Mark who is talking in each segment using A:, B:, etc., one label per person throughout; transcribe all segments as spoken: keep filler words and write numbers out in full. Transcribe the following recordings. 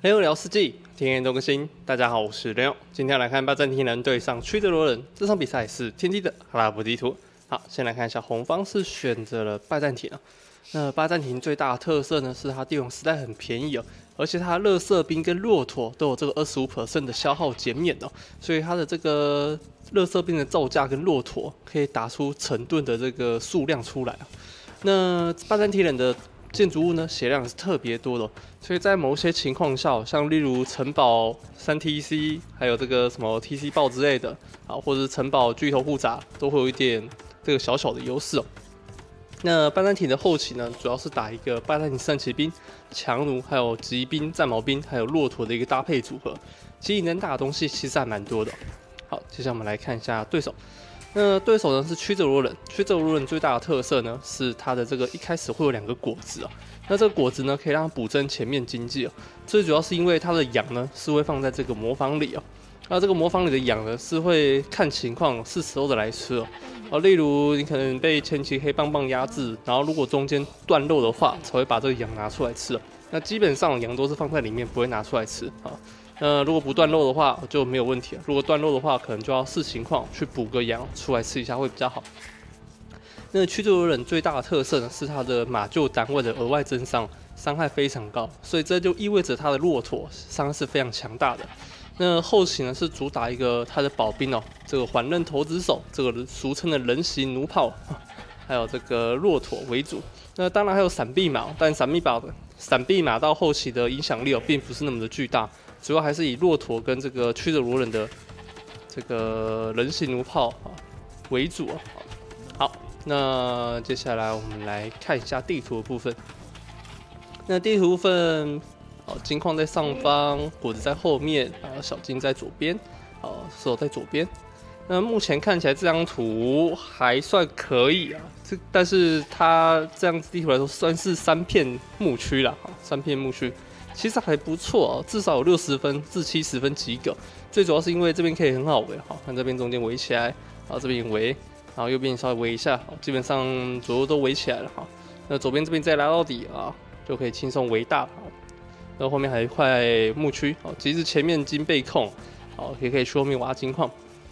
A: 雷欧聊世纪，天天都更新。大家好，我是雷欧。今天来看拜占庭人对上屈德罗人，这场比赛是天梯的阿拉伯地图。好，先来看一下红方是选择了拜占庭啊。那拜占庭最大的特色呢，是它帝王时代很便宜哦，而且它垃圾兵跟骆驼都有这个 百分之二十五 的消耗减免哦，所以它的这个垃圾兵的造价跟骆驼可以打出成吨的这个数量出来啊。那拜占庭人的建筑物呢，血量是特别多的、哦，所以在某些情况下，像例如城堡三 T C， 还有这个什么 T C 爆之类的啊，或者是城堡巨头复杂，都会有一点这个小小的优势哦。那拜占庭的后期呢，主要是打一个拜占庭圣骑兵、强弩，还有骑兵、战矛兵，还有骆驼的一个搭配组合。其实能打的东西其实还蛮多的、哦。好，接下来我们来看一下对手。那对手呢是屈泽罗人，屈泽罗人最大的特色呢是它的这个一开始会有两个果子啊，那这个果子呢可以让它补增前面经济哦。最主要是因为它的羊呢是会放在这个磨坊里哦，那这个磨坊里的羊呢是会看情况是时候的来吃哦。哦，例如你可能被前期黑棒棒压制，然后如果中间断肉的话，才会把这个羊拿出来吃哦。那基本上羊都是放在里面，不会拿出来吃啊。那如果不断肉的话就没有问题了，如果断肉的话，可能就要视情况去补个羊出来吃一下会比较好。那屈泽罗人最大的特色呢是它的马厩单位的额外增伤，伤害非常高，所以这就意味着它的骆驼伤害是非常强大的。那后期呢是主打一个它的保兵哦，这个环刃投掷手，这个俗称的人形弩炮，还有这个骆驼为主。那当然还有闪避马，但闪避马闪避马到后期的影响力哦，并不是那么的巨大，主要还是以骆驼跟这个屈泽罗人的这个人形弩炮为主哦。好，那接下来我们来看一下地图的部分。那地图部分。好，金矿在上方，果子在后面，然后小金在左边，好，手在左边。那目前看起来这张图还算可以啊，这但是它这样子地图来说算是三片牧区啦，三片牧区其实还不错哦，至少有六十分至七十分及格。最主要是因为这边可以很好围，好，看这边中间围起来，然后这边围，然后右边稍微围一下，好，基本上左右都围起来了，好，那左边这边再拉到底啊，就可以轻松围大了。然后后面还有一块牧区，哦，即使前面金被控，好，也可以去后面挖金矿。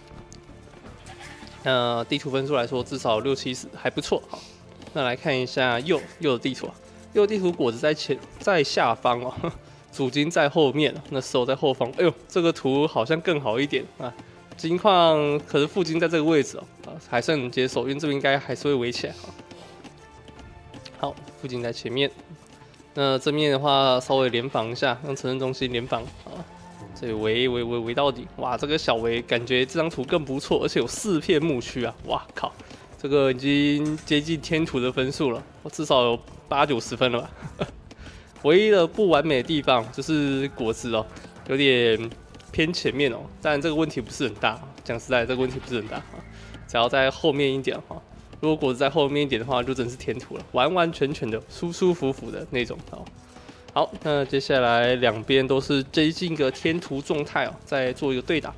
A: 那地图分数来说，至少六七十，还不错。好，那来看一下右右的地图啊，右地图果子在前在下方哦，主金在后面，那手在后方。哎呦，这个图好像更好一点啊，金矿可是副金在这个位置哦，啊，还算能接受，因为这边应该还是会围起来。好，副金在前面。那正面的话，稍微联防一下，用城镇中心联防啊，这里围围围围到底。哇，这个小围感觉这张图更不错，而且有四片牧区啊！哇靠，这个已经接近天图的分数了，我至少有八九十分了吧。唯一的不完美的地方就是果子哦，有点偏前面哦，但这个问题不是很大。讲实在，这个问题不是很大啊，只要在后面一点哈。如果果子在后面一点的话，就真是天图了，完完全全的舒舒服服的那种。好，好，那接下来两边都是接近一个天图状态哦，再做一个对打。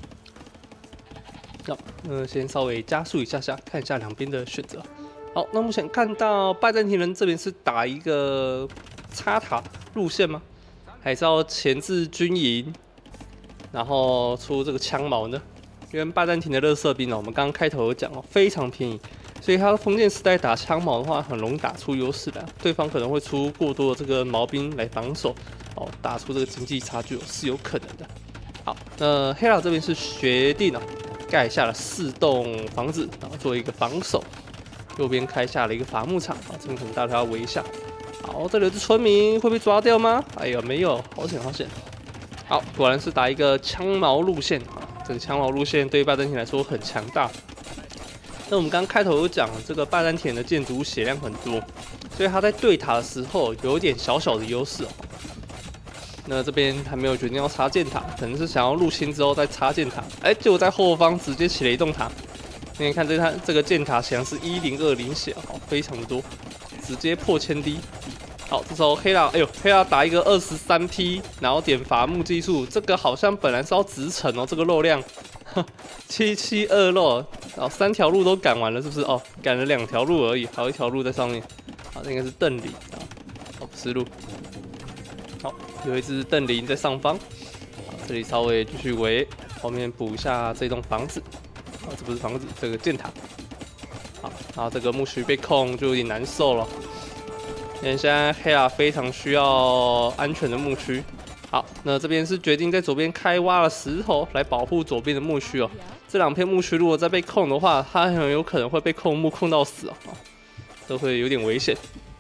A: 好，那先稍微加速一下下，看一下两边的选择。好，那目前看到拜占庭人这边是打一个插塔路线吗？还是要前置军营，然后出这个枪矛呢？因为拜占庭的垃圾兵哦，我们刚刚开头有讲哦，非常便宜。所以他封建时代打枪矛的话，很容易打出优势来。对方可能会出过多的这个矛兵来防守，哦，打出这个经济差距是有可能的。好，那黑老这边是决定哦，盖下了四栋房子，然后做一个防守。右边开下了一个伐木场，啊，这边可能大家要围一下。好，这里有只村民会被抓掉吗？哎呀，没有，好险好险。好，果然是打一个枪矛路线啊，这个枪矛路线对拜占庭来说很强大。那我们刚刚开头有讲，这个拜占庭的建筑物血量很多，所以他在对塔的时候有一点小小的优势哦。那这边还没有决定要插箭塔，可能是想要入侵之后再插箭塔。哎，结果在后方直接起了一栋塔。你看这它这个箭塔血量是一零二零血，好，非常的多，直接破千滴。好，这时候黑拉，哎呦，黑拉打一个二十三 P， 然后点伐木技术，这个好像本来是要直城哦，这个肉量。七七二肉，然后三条路都赶完了，是不是？哦，赶了两条路而已，还有一条路在上面。好，那应该是邓里啊，哦，不是路。好， 有一只邓林在上方，这里稍微继续围，后面补一下这栋房子。啊，这不是房子，这个箭塔。好，然后这个木须被控就有点难受了。因为现在黑亚非常需要安全的木须。好，那这边是决定在左边开挖了石头来保护左边的木须哦。这两片木须如果再被控的话，它很有可能会被控木控到死哦，这会有点危险。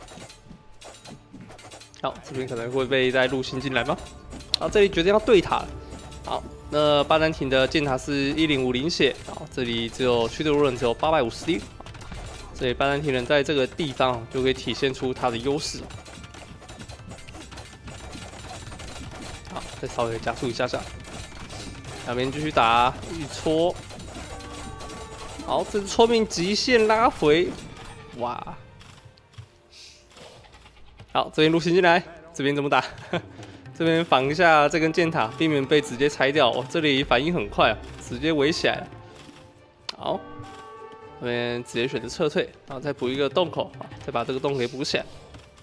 A: 好，这边可能会被再入侵进来吗？好，这里决定要对塔了。好，那巴丹廷的箭塔是一零五零血，好，这里只有驱逐人只有八百五十滴，所以巴丹廷人在这个地方就可以体现出他的优势。好，再稍微加速一下下，两边继续打，一戳。好，这是戳命极限拉回，哇！好，这边入侵进来，这边怎么打？这边防一下这根箭塔，避免被直接拆掉。哦，这里反应很快啊，直接围起来了。好，这边直接选择撤退，然后再补一个洞口，好，再把这个洞给补起来。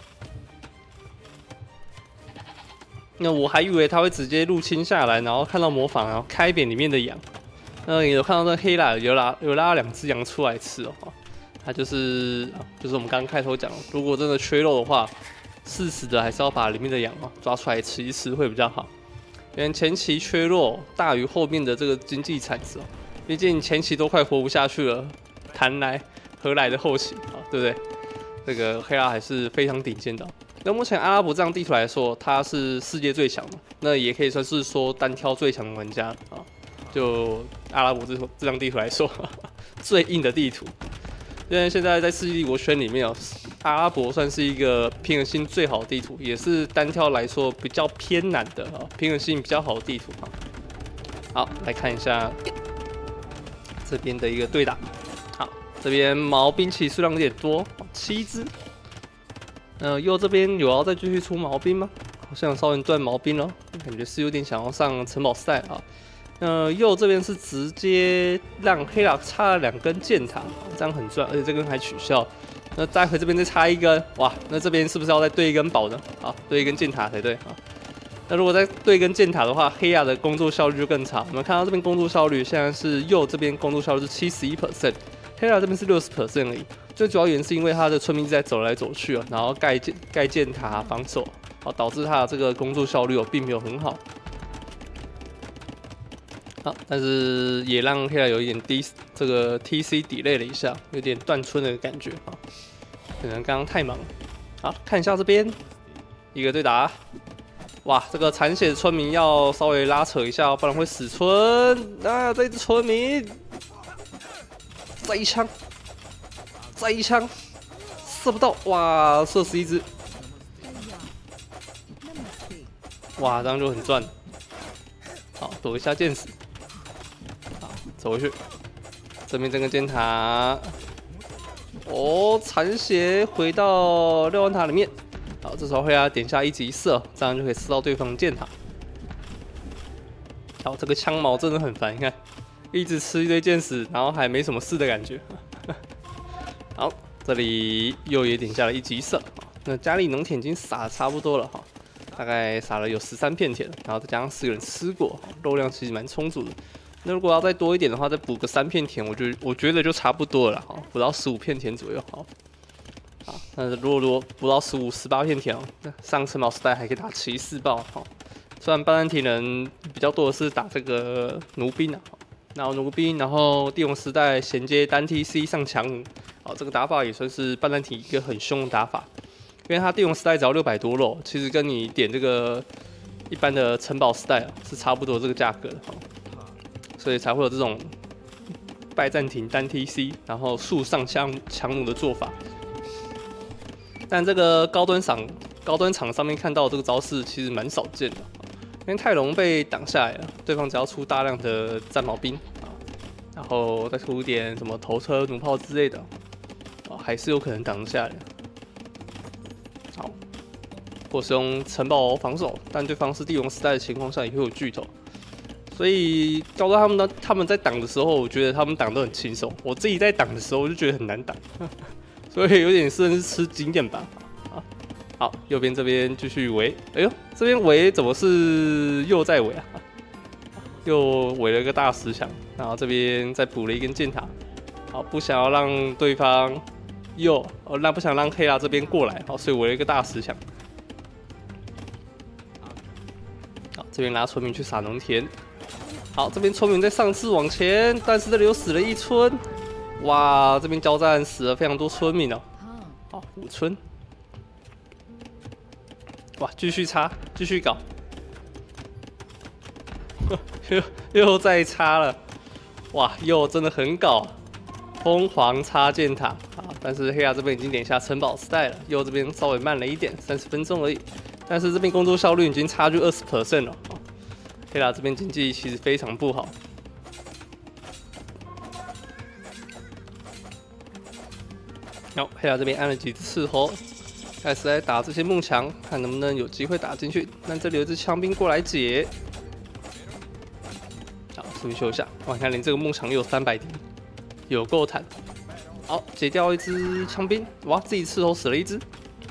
A: 那我还以为他会直接入侵下来，然后看到模仿，然后开扁里面的羊。那也有看到这黑拉有拉有拉两只羊出来吃哦，他就是就是我们刚刚开头讲，如果真的缺肉的话。适时的还是要把里面的羊哦抓出来吃一吃会比较好，因为前期缺肉大于后面的这个经济产值哦，毕竟前期都快活不下去了，谈来何来的后期啊，对不对？这个黑拉还是非常顶尖的。那目前阿拉伯这张地图来说，它是世界最强的，那也可以算是说单挑最强的玩家啊。就阿拉伯这这张地图来说，呵呵最硬的地图。因为现在在世纪帝国圈里面哦，阿拉伯算是一个平衡性最好的地图，也是单挑来说比较偏难的啊，平衡性比较好的地图啊。好，来看一下这边的一个对打。好，这边毛兵器数量有点多，七只。呃，右这边有要再继续出毛兵吗？好像稍微断毛兵了，感觉是有点想要上城堡赛啊。呃，右这边是直接让黑拉插了两根箭塔，这样很赚，而且这根还取消。那待会这边再插一根，哇，那这边是不是要再对一根宝呢？好，对一根箭塔才对啊。那如果再对一根箭塔的话，黑亚的工作效率就更差。我们看到这边工作效率现在是右这边工作效率是七十一 percent， 黑亚这边是六十 percent 而已。最主要原因是因为他的村民在走来走去啊，然后盖箭盖箭塔防守，好导致他的这个工作效率哦并没有很好。好，但是也让黑亚有一点低这个 T C delay 了一下，有点断村的感觉啊，可能刚刚太忙了。好，看一下这边一个对打，哇，这个残血的村民要稍微拉扯一下，不然会死村。啊，这只村民，再一枪，再一枪，射不到，哇，射死一只，哇，这样就很赚。好，躲一下箭矢。走回去，这边这个箭塔，哦，残血回到瞭望塔里面。好，这时候会要点下一级射，这样就可以射到对方的箭塔。好，这个枪矛真的很烦，你看，一直吃一堆箭矢，然后还没什么事的感觉。好，这里又也点下了一级射，那家里农田已经撒的差不多了哈，大概撒了有十三片田，然后再加上四个人吃过，肉量其实蛮充足的。那如果要再多一点的话，再补个三片田，我觉得我觉得就差不多了啦，哈，补到十五片田左右，好。好，但是如果如果补到十五、十八片田哦，上城堡时代还可以打骑士豹，哈。虽然巴丹提人比较多的是打这个弩兵啊，然后弩兵，然后帝王时代衔接单 T C 上强弩，好，这个打法也算是巴丹提一个很凶的打法，因为他帝王时代只要六百多肉，其实跟你点这个一般的城堡时代啊是差不多这个价格的，哈。所以才会有这种拜占庭单 T C， 然后树上强强弩的做法。但这个高端场高端场上面看到的这个招式其实蛮少见的，因为泰隆被挡下来了，对方只要出大量的战矛兵啊，然后再出一点什么头车、弩炮之类的，啊，还是有可能挡得下来的。好，或是用城堡防守，但对方是帝王时代的情况下也会有巨头。所以搞到他们呢，他们在挡的时候，我觉得他们挡得很轻松。我自己在挡的时候，我就觉得很难挡，所以有点甚至是吃经验吧。啊， 好，右边这边继续围。哎呦，这边围怎么是右在围啊？又围了一个大石墙，然后这边再补了一根箭塔。好，不想要让对方右，哦，那不想让黑拉这边过来，好，所以围了一个大石墙。好，这边拉村民去撒农田。好，这边村民在上次往前，但是这里又死了一村。哇，这边交战死了非常多村民哦。好，五村。哇，继续插，继续搞，又又再插了。哇，又真的很搞，疯狂插箭塔啊！但是黑亚这边已经点下城堡时代了，右这边稍微慢了一点，三十分钟而已。但是这边工作效率已经差距二十 percent 了。黑亚这边经济其实非常不好。好，黑亚这边按了几只斥候。开始来打这些木墙，看能不能有机会打进去。但这里有一支枪兵过来解，好，这边修一下。哇，你看连这个木墙也有三百滴，有够坦。好，解掉一只枪兵，哇，自己斥候死了一只。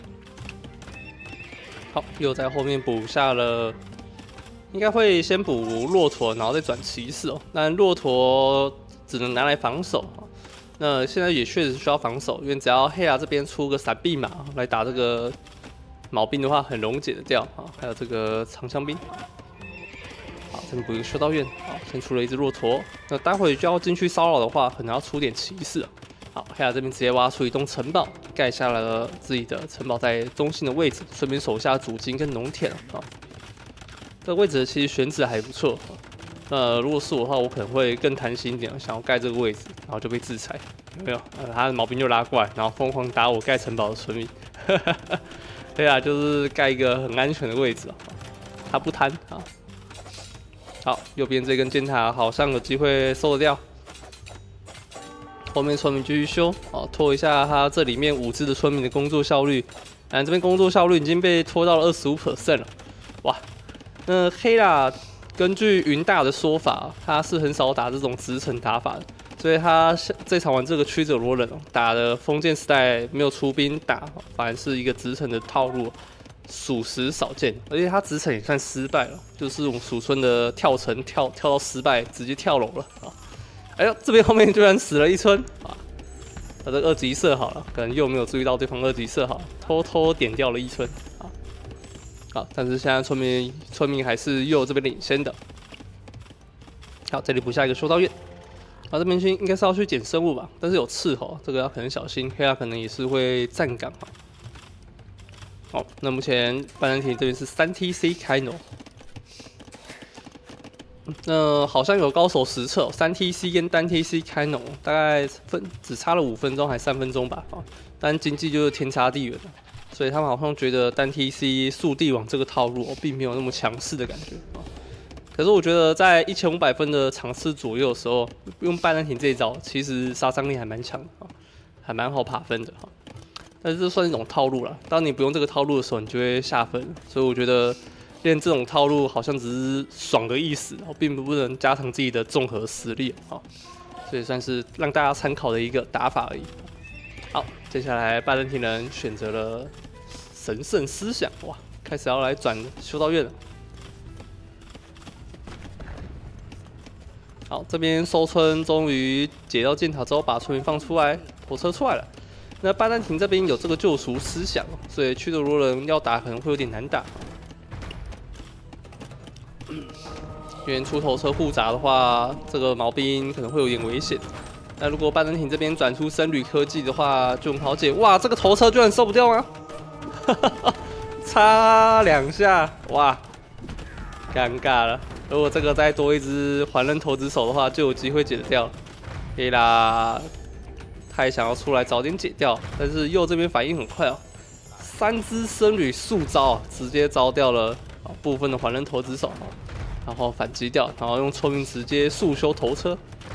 A: 好，又在后面补下了，应该会先补骆驼，然后再转骑士哦。但骆驼只能拿来防守。那现在也确实需要防守，因为只要黑亚这边出个闪避马来打这个毛兵的话，很容易解得掉啊。还有这个长枪兵，好，这边补一个修道院，好，先出了一只骆驼。那待会就要进去骚扰的话，可能要出点骑士。好，黑亚这边直接挖出一栋城堡，盖下了自己的城堡在中心的位置，顺便守下主金跟农田啊。这个位置其实选址还不错。呃，如果是我的话，我可能会更贪心一点，想要盖这个位置，然后就被制裁，有没有？呃，他的毛兵就拉过来，然后疯狂打我盖城堡的村民。对啊，就是盖一个很安全的位置，他不贪啊。好，右边这根箭塔好像有机会收得掉。后面村民继续修，哦，拖一下他这里面五只的村民的工作效率。啊，这边工作效率已经被拖到了二十五 percent 了，哇！那黑啦。根据云大的说法，他是很少打这种直城打法的，所以他这场玩这个曲折罗人打的封建时代没有出兵打，反而是一个直城的套路，属实少见。而且他直城也算失败了，就是我们蜀村的跳城跳跳到失败，直接跳楼了啊！哎呦，这边后面居然死了一村啊！他这二级射好了，可能又没有注意到对方二级射好，偷偷点掉了一村啊！好，但是现在村民村民还是右这边领先的。好，这里补下一个修道院。好，这边应该是要去捡生物吧，但是有斥候，这个要可能小心。黑亚可能也是会站岗哈。好，那目前半人体这边是三 T C 开农。那好像有高手实测，三 T C 跟单 T C 开农大概分只差了五分钟还三分钟吧，啊，但经济就是天差地远了。所以他们好像觉得单 T C 速地网这个套路、哦、并没有那么强势的感觉啊。可是我觉得在一千五百分的场次左右的时候，用半单挺这一招，其实杀伤力还蛮强的啊，还蛮好爬分的哈。但是这算一种套路了，当你不用这个套路的时候，你就会下分。所以我觉得练这种套路好像只是爽的意思，并不能加强自己的综合实力啊。所以算是让大家参考的一个打法而已。好，接下来拜登廷人选择了神圣思想，哇，开始要来转修道院了。好，这边收村终于解掉箭塔之后，把村民放出来，火车出来了。那拜登廷这边有这个救赎思想，所以驱逐罗人要打可能会有点难打。因为出头车护闸的话，这个毛兵可能会有点危险。那如果拜登廷这边转出僧侣科技的话，就很好解。哇，这个头车居然收不掉吗？擦两下，哇，尴尬了。如果这个再多一只环刃投掷手的话，就有机会解得掉。可以啦，他也想要出来早点解掉，但是右这边反应很快哦，三只僧侣速招，直接招掉了部分的环刃投掷手，然后反击掉，然后用村民直接速修头车。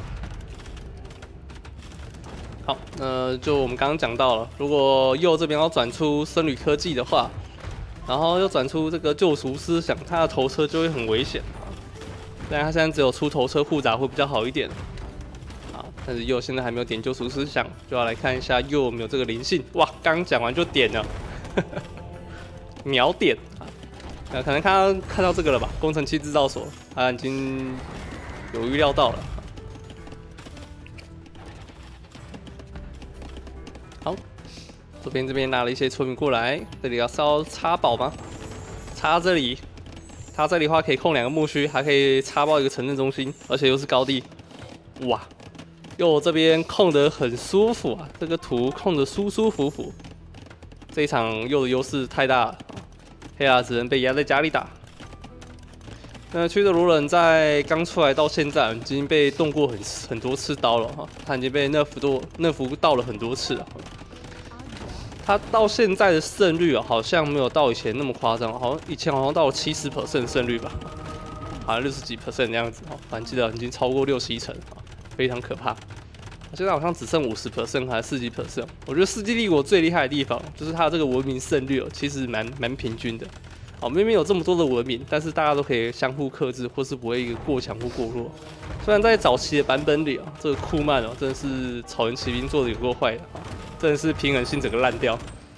A: 好，那就我们刚刚讲到了，如果右这边要转出僧侣科技的话，然后又转出这个救赎思想，他的头车就会很危险啊。虽然他现在只有出头车护闸会比较好一点，啊，但是右现在还没有点救赎思想，就要来看一下右有没有这个灵性。哇，刚讲完就点了， 秒点啊，呃，可能看到看到这个了吧？工程器制造所，他已经有预料到了。好，这边这边拿了一些村民过来，这里要是要插宝吗？插这里，插这里的话可以控两个木须，还可以插爆一个城镇中心，而且又是高地，哇！右这边控得很舒服啊，这个图控得舒舒服服。这一场右的优势太大了，黑亚只能被压在家里打。那屈德罗人在刚出来到现在已经被动过很很多次刀了哈，他已经被nerf多nerf到了很多次了。他到现在的胜率啊，好像没有到以前那么夸张，好像以前好像到了七十 percent 胜率吧，好像六十几 percent 那样子哈，反正记得已经超过六七成啊。非常可怕，现在好像只剩五十 percent 还是四十 percent。我觉得世纪帝国最厉害的地方就是它这个文明胜率哦，其实蛮蛮平均的。哦，明明有这么多的文明，但是大家都可以相互克制，或是不会一个过强或过弱。虽然在早期的版本里啊，这个库曼哦真的是草原骑兵做的有够坏的啊，真的是平衡性整个烂掉。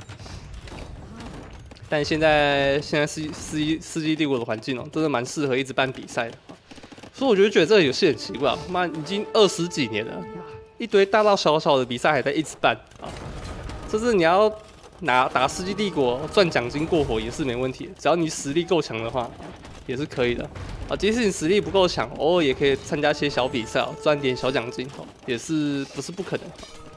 A: 但现在现在世世世纪帝国的环境哦，真的蛮适合一直办比赛的。所以我觉得觉得这个游戏很奇怪，妈已经二十几年了，一堆大大小小的比赛还在一直办啊！就是你要拿打世纪帝国赚奖金过活也是没问题的，只要你实力够强的话，也是可以的啊。即使你实力不够强，偶尔也可以参加一些小比赛，赚点小奖金哦，也是不是不可能。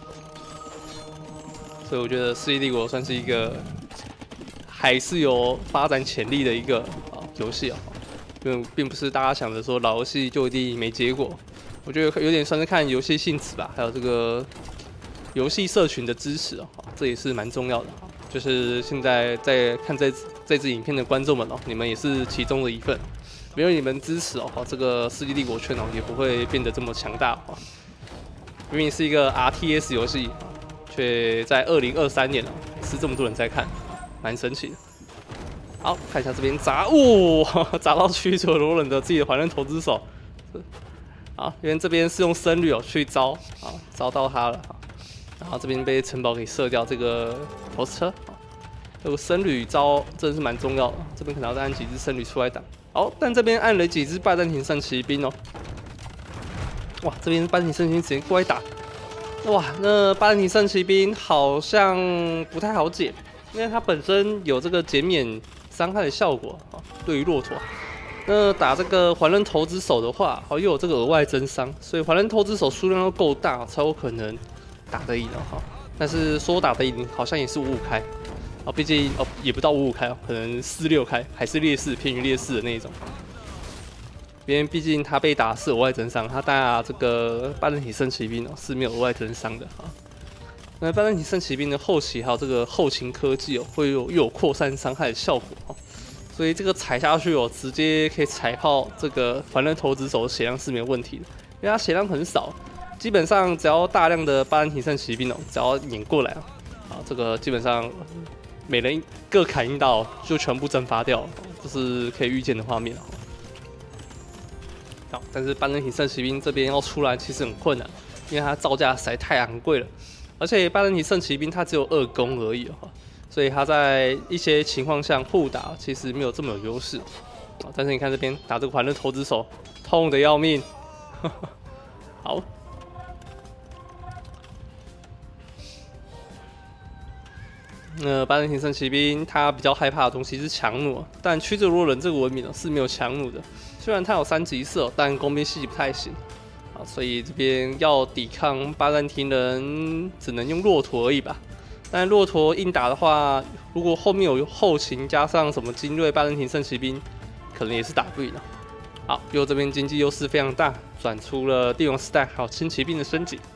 A: 所以我觉得世纪帝国算是一个还是有发展潜力的一个啊游戏啊。并并不是大家想的说老游戏就一定没结果，我觉得有点算是看游戏性质吧，还有这个游戏社群的支持哦，这也是蛮重要的。就是现在在看这这支影片的观众们哦，你们也是其中的一份，没有你们支持哦，这个世纪帝国圈哦也不会变得这么强大哦。明明是一个 R T S 游戏，却在二零二三年哦是这么多人在看，蛮神奇的。好，看一下这边砸，哇，砸到屈德罗人的自己的环刃投资手。好，因为这边是用僧侣哦去招，啊，招到他了。然后这边被城堡给射掉，这个投石车，这个僧侣招真的是蛮重要的。这边可能要再按几只僧侣出来挡。好，但这边按了几只拜占庭圣骑兵哦。哇，这边拜占庭圣骑兵直接过来打。哇，那拜占庭圣骑兵好像不太好解，因为它本身有这个减免伤害的效果啊，对于骆驼。那打这个环刃投掷手的话，哦又有这个额外增伤，所以环刃投掷手数量要够大，才有可能打得赢的哈。但是说打得赢，好像也是五五开，哦，毕竟哦也不到五五开哦，可能四六开，还是劣势偏于劣势的那一种。因为毕竟他被打是额外增伤，他打这个拜占庭圣骑兵哦是没有额外增伤的哈。那拜占庭圣骑兵的后期还有这个后勤科技哦，会有又有扩散伤害的效果哦，所以这个踩下去哦，直接可以踩爆这个环刃投掷手的血量是没有问题的，因为它血量很少，基本上只要大量的拜占庭圣骑兵哦，只要碾过来啊，啊，这个基本上每人各砍一刀就全部蒸发掉了，这是可以预见的画面哦。好，但是拜占庭圣骑兵这边要出来其实很困难，因为它造价实在太昂贵了。而且拜占庭圣骑兵它只有二攻而已哦，所以它在一些情况下互打其实没有这么有优势。但是你看这边打这个环刃投掷手，痛得要命。好，那拜占庭圣骑兵他比较害怕的东西是强弩，但屈德罗人这个文明呢是没有强弩的。虽然它有三级射，但工兵系不太行。所以这边要抵抗拜占庭人，只能用骆驼而已吧。但骆驼硬打的话，如果后面有后勤加上什么精锐拜占庭圣骑兵，可能也是打不赢的。好，右这边经济优势非常大，转出了帝王时代还有轻骑兵的升级。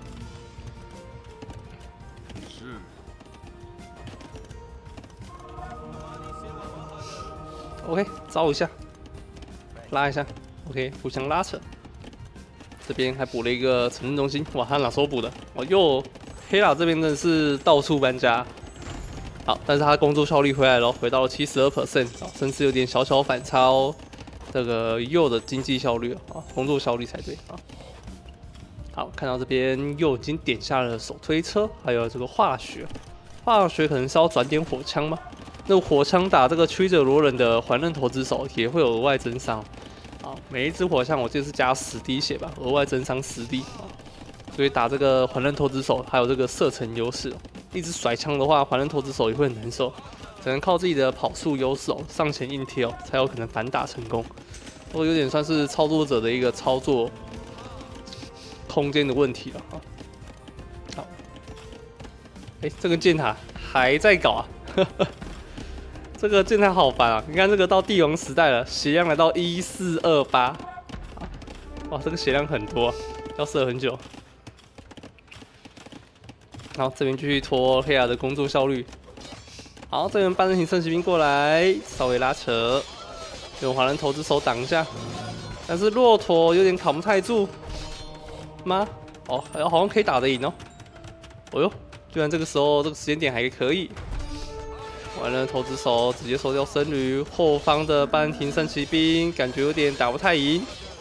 A: 是。OK， 招一下，拉一下 ，OK， 互相拉扯。这边还补了一个城镇中心，哇，他哪时候补的？哦，又黑拉这边真的是到处搬家。好，但是他工作效率回来了，回到了 百分之七十二， 甚至有点小小反超这个右的经济效率啊，工作效率才对啊。好，看到这边又已经点下了手推车，还有这个化学，化学可能是要转点火枪吗？ 那火枪打这个曲折罗人的环刃投掷手也会有额外增伤。啊，每一只火枪我记得是加十滴血吧，额外增伤十滴啊。所以打这个环刃投掷手还有这个射程优势。一直甩枪的话，环刃投掷手也会很难受，只能靠自己的跑速优势哦，上前硬贴哦，才有可能反打成功。我有点算是操作者的一个操作空间的问题了啊。好，哎，这个箭塔还在搞啊。这个箭塔好烦啊！你看这个到帝王时代了，血量来到一四二八，哇，这个血量很多、啊，要射很久。然后这边继续拖黑亚的工作效率。好，这边半人形圣骑兵过来，稍微拉扯，用华人投掷手挡一下，但是骆驼有点扛不太住吗？哦，好像可以打得赢哦。哦呦，居然这个时候这个时间点还可以。完了，投掷手直接收掉僧侣，后方的半人庭圣骑兵感觉有点打不太赢。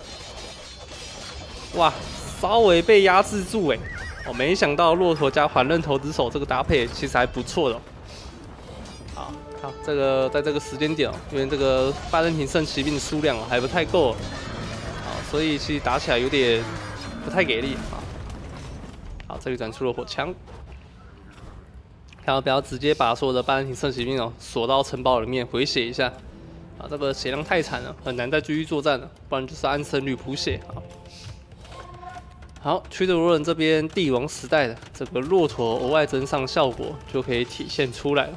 A: 哇，稍微被压制住哎！我、哦、没想到骆驼加环刃投掷手这个搭配其实还不错的、哦。好，好，这个在这个时间点哦，因为这个半人庭圣骑兵的数量哦还不太够，啊，所以其实打起来有点不太给力啊。好，这里转出了火枪。看要不要直接把所有的半人庭圣骑兵哦锁到城堡里面回血一下啊？这个血量太惨了，很难再继续作战了，不然就是按僧侣补血啊。好，曲折罗人这边帝王时代的这个骆驼额外增伤效果就可以体现出来了。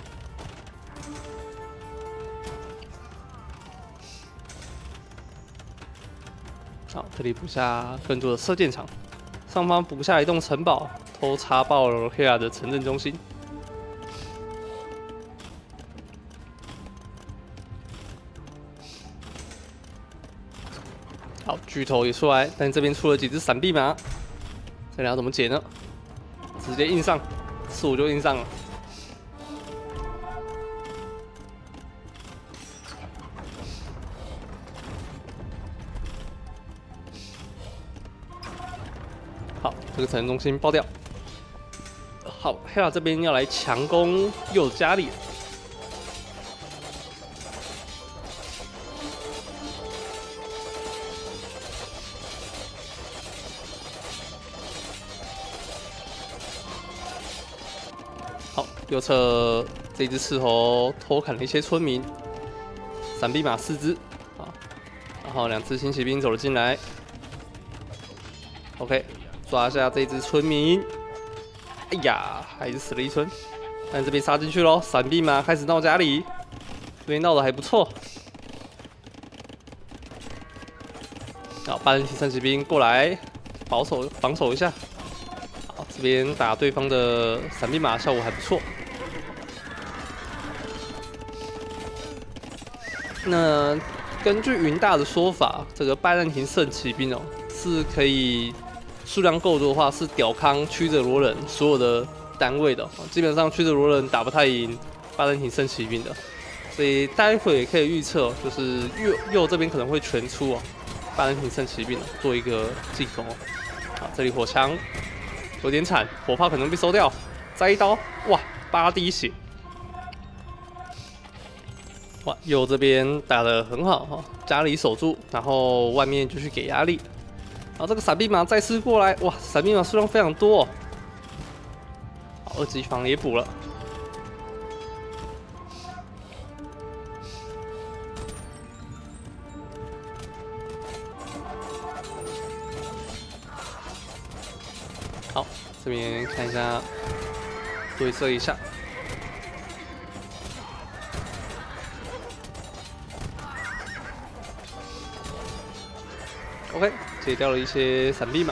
A: 好，这里补下更多的射箭场，上方补下一栋城堡，偷插爆了黑亚的城镇中心。好，巨头也出来，但这边出了几只闪避马，这里要怎么解呢？直接硬上，四五就硬上了。好，这个城镇中心爆掉。好，黑亚这边要来强攻右家里。好，右侧这只斥候偷砍了一些村民，闪避马四只，好，然后两只轻骑兵走了进来。OK， 抓下这只村民。哎呀，还是死了一村，但这边杀进去喽，闪避马开始闹家里，这边闹得还不错。好，半人体圣骑兵过来保守防守一下。好，这边打对方的闪避马效果还不错。那根据云大的说法，这个拜占庭圣骑兵哦是可以数量够多的话，是屌康曲折罗人所有的单位的、哦，基本上曲折罗人打不太赢拜占庭圣骑兵的，所以待会也可以预测，就是右右这边可能会全出哦，拜占庭圣骑兵、哦、做一个进攻哦。好，这里火枪有点惨，火炮可能被收掉，再一刀，哇，八滴血。哇，右这边打得很好哈，家里守住，然后外面继续给压力。然后这个闪避马再次过来，哇，闪避马数量非常多、哦。好，二级防也补了。好，这边看一下，对射一下。OK， 解掉了一些闪避马。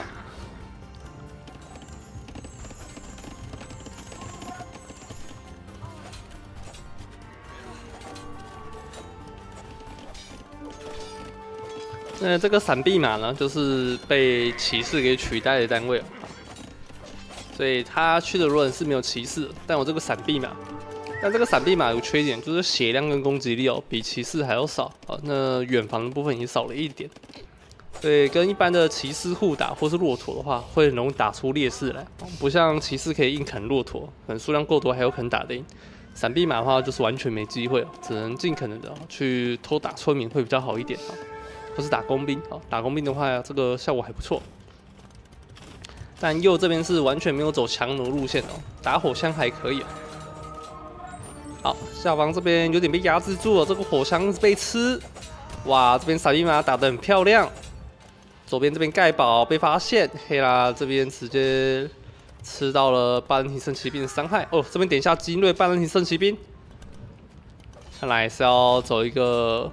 A: 那这个闪避马呢，就是被骑士给取代的单位了，所以他去的罗人是没有骑士，但有这个闪避马。但这个闪避马有缺点，就是血量跟攻击力哦比骑士还要少啊。那远防的部分也少了一点。对，跟一般的骑士互打或是骆驼的话，会很容易打出劣势来，不像骑士可以硬砍骆驼，可能数量够多还有可能打得赢。 闪避马的话就是完全没机会了，只能尽可能的去偷打村民会比较好一点啊，或是打工兵啊，打工兵的话这个效果还不错。但右这边是完全没有走强弩路线哦，打火枪还可以啊。好，下方这边有点被压制住了，这个火枪被吃，哇，这边闪避马打得很漂亮。左边这边盖堡被发现，黑啦这边直接吃到了巴兰提圣骑兵的伤害。哦，这边点下精锐巴兰提圣骑兵，看来是要走一个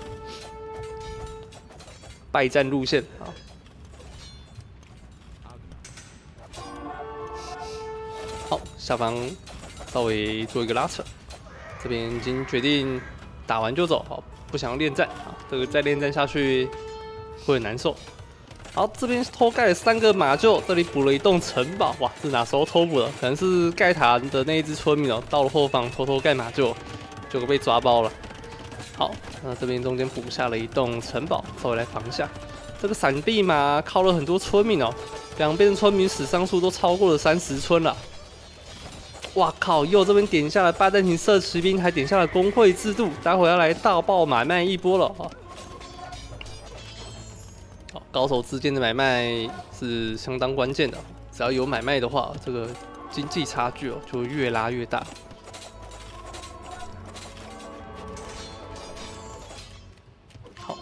A: 败战路线啊。好，下方稍微做一个拉扯，这边已经决定打完就走，好，不想要恋战啊，这个再恋战下去会很难受。好，这边偷盖了三个马厩，这里补了一栋城堡。哇，是哪时候偷补的？可能是盖塔的那一只村民哦，到了后方偷偷盖马厩，结果被抓包了。好，那这边中间补下了一栋城堡，稍微来防下。这个闪避马靠了很多村民哦，两边的村民死伤数都超过了三十村了。哇靠！右这边点下了拜占庭射骑兵，还点下了工会制度，待会要来大爆买卖一波了啊！高手之间的买卖是相当关键的，只要有买卖的话，这个经济差距哦就越拉越大。好，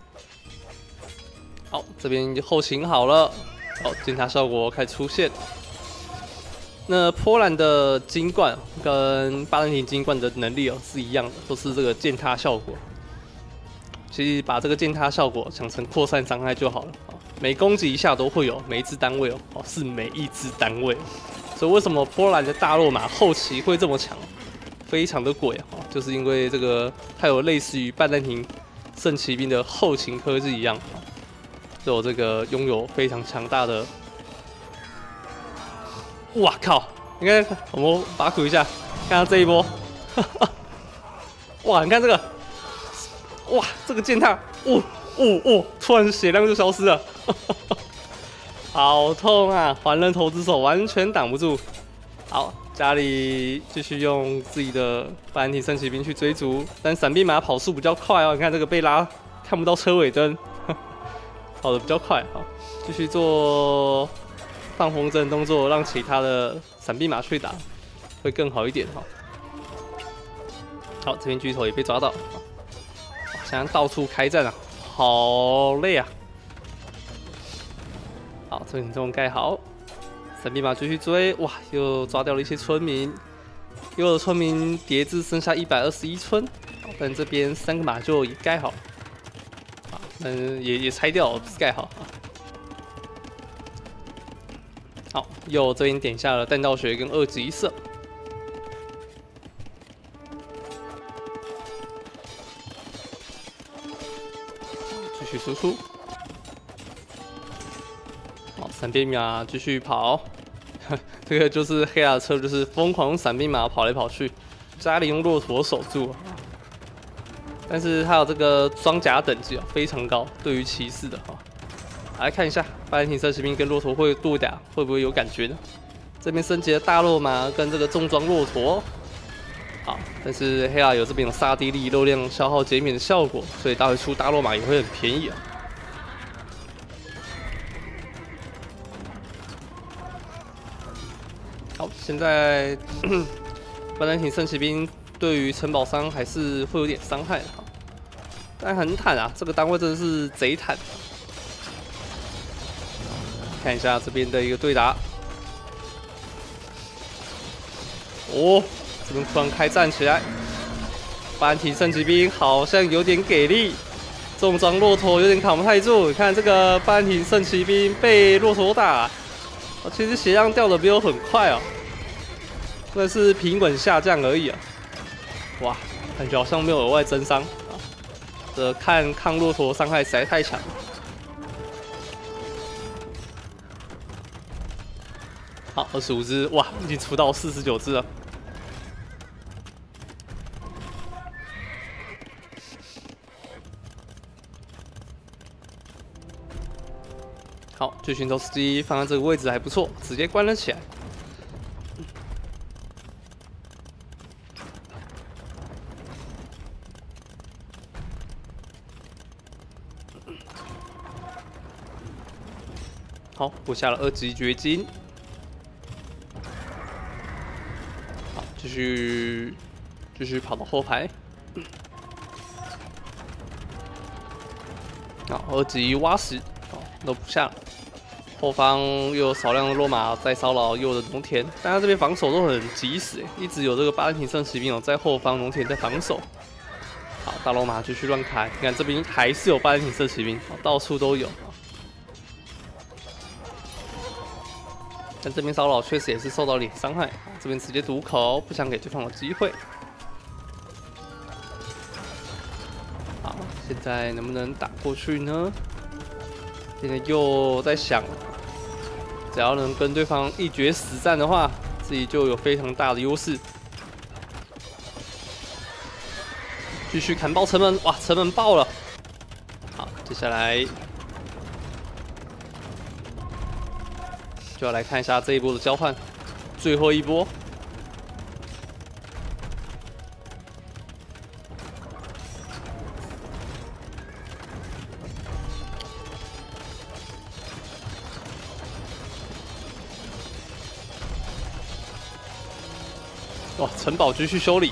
A: 好，这边后勤好了，好，践踏效果开始出现。那波兰的金冠跟巴兰廷金冠的能力哦是一样的，都是这个践踏效果。其实把这个践踏效果想成扩散伤害就好了，每攻击一下都会有，每一只单位哦，是每一只单位。所以为什么波兰的大肉马后期会这么强，非常的鬼哦，就是因为这个它有类似于拜占庭圣骑兵的后勤科技一样，就有这个拥有非常强大的。哇靠！你看，我们把苦一下，看到这一波，哇，你看这个。哇，这个践踏，哦哦哦，突然血量就消失了，好痛啊！环人投掷手完全挡不住。好，家里继续用自己的拜占庭圣骑兵去追逐，但闪避马跑速比较快哦。你看这个被拉，看不到车尾灯，跑得比较快。好，继续做放风筝动作，让其他的闪避马去打，会更好一点哈。好，这边巨头也被抓到。想要到处开战啊，好累啊！好，这边中盖好，闪避马继续追，哇，又抓掉了一些村民，右的村民叠至剩下一百二十一村，但这边三个马厩也盖好，啊，嗯，也也拆掉了，不是盖好。好，右这边点下了弹道学跟二级射。继续输出，好，闪避马继续跑，这个就是黑亚车，就是疯狂用闪避马跑来跑去，家里用骆驼守住，但是它有这个装甲等级非常高，对于骑士的哈，来看一下拜占庭圣骑兵跟骆驼会对打，会不会有感觉呢？这边升级了大肉马跟这个重装骆驼。好，但是黑亚有这边有杀敌力、肉量消耗减免的效果，所以待会出大肉马也会很便宜啊。好，现在拜占庭圣骑兵对于城堡商还是会有点伤害的哈，但很坦啊，这个单位真的是贼坦。看一下这边的一个对打，哦。这边突然开战起来，拜占庭圣骑兵好像有点给力，重装骆驼有点扛不太住。你看这个拜占庭圣骑兵被骆驼打，其实血量掉的比我很快哦，但是平稳下降而已啊。哇，感觉好像没有额外增伤啊。这看抗骆驼伤害实在太强了。好，二十五只，哇，已经出到四十九只了。好，巨群头司机放在这个位置还不错，直接关了起来。 好，补下了二级绝晶。好，继续继续跑到后排。好，二级挖石，好，都补下了。后方又有少量的落马在骚扰右的农田，但他这边防守都很及时，一直有这个巴兰廷圣骑兵哦在后方农田在防守。好，大罗马继续乱开，你看这边还是有巴兰廷圣骑兵，到处都有。但这边骚扰确实也是受到点伤害，这边直接堵口，不想给对方有机会。好，现在能不能打过去呢？现在又在想，只要能跟对方一决死战的话，自己就有非常大的优势。继续砍爆城门，哇，城门爆了！好，接下来就要来看一下这一波的交换，最后一波。哇，城堡继续修理。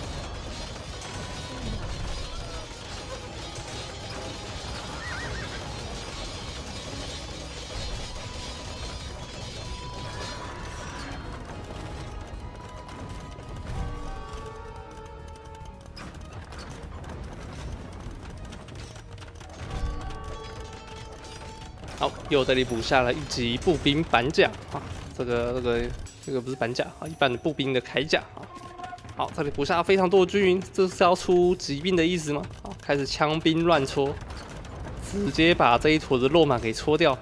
A: 好，又这里补下了一级步兵板甲啊，这个这个这个不是板甲啊，一般的步兵的铠甲啊。好，这里补下非常多的军营，这是要出疾病的意思吗？好，开始枪兵乱戳，直接把这一坨的落马给戳掉。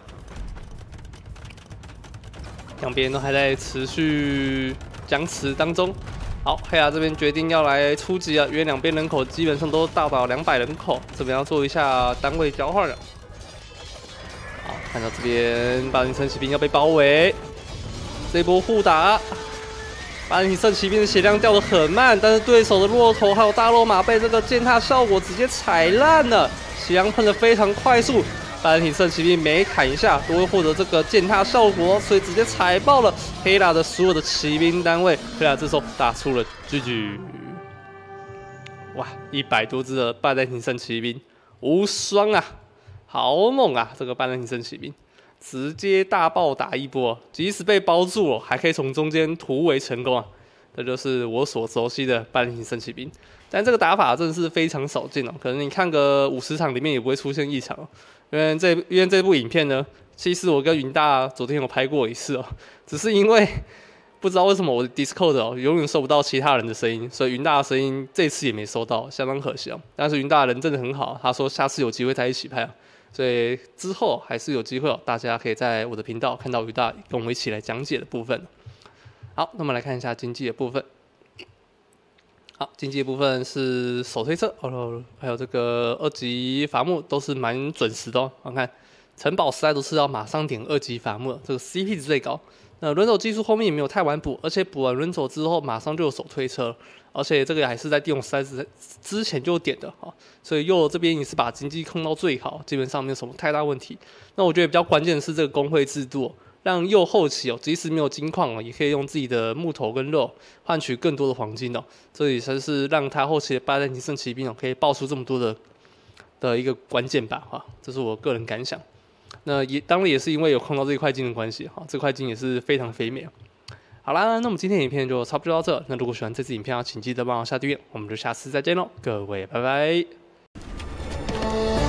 A: 两边都还在持续僵持当中。好，黑牙这边决定要来出击了，因为两边人口基本上都大到两百人口，这边要做一下单位交换了。好，看到这边巴兰廷圣骑兵要被包围，这一波互打，巴兰廷圣骑兵的血量掉得很慢，但是对手的骆驼还有大肉马被这个践踏效果直接踩烂了，血量喷得非常快速。巴兰廷圣骑兵每砍一下都会获得这个践踏效果，所以直接踩爆了黑拉的所有的骑兵单位。黑拉这时候打出了 G G， 哇，一百多只的巴兰廷圣骑兵无双啊！好猛啊！这个巴兰廷圣骑兵直接大暴打一波，即使被包住了，还可以从中间突围成功啊！这就是我所熟悉的巴兰廷圣骑兵。但这个打法真的是非常少见哦，可能你看个五十场里面也不会出现异常哦。因为这因为这部影片呢，其实我跟云大昨天有拍过一次哦，只是因为不知道为什么我的 Discord 哦永远收不到其他人的声音，所以云大的声音这次也没收到，相当可惜哦。但是云大人真的很好，他说下次有机会再一起拍啊。所以之后还是有机会哦，大家可以在我的频道看到于大跟我们一起来讲解的部分。好，那么来看一下经济的部分。好，经济的部分是手推车，哦，还有这个二级伐木都是蛮准时的哦。我看城堡时代都是要马上点二级伐木，这个 C P 值最高。那轮走技术后面也没有太晚补，而且补完轮走之后马上就有手推车了。而且这个还是在地龙时代之前就点的哈，所以右这边也是把经济控到最好，基本上没有什么太大问题。那我觉得比较关键的是这个工会制度，让右后期哦，即使没有金矿哦，也可以用自己的木头跟肉换取更多的黄金哦。这也算是让他后期的巴兰廷圣骑兵哦，可以爆出这么多的的一个关键吧哈，这是我个人感想。那也当然也是因为有控到这一块金的关系哈，这块金也是非常肥美哦。好啦，那我们今天的影片就差不多到这。那如果喜欢这支影片，请记得帮我下订阅，我们就下次再见喽，各位，拜拜。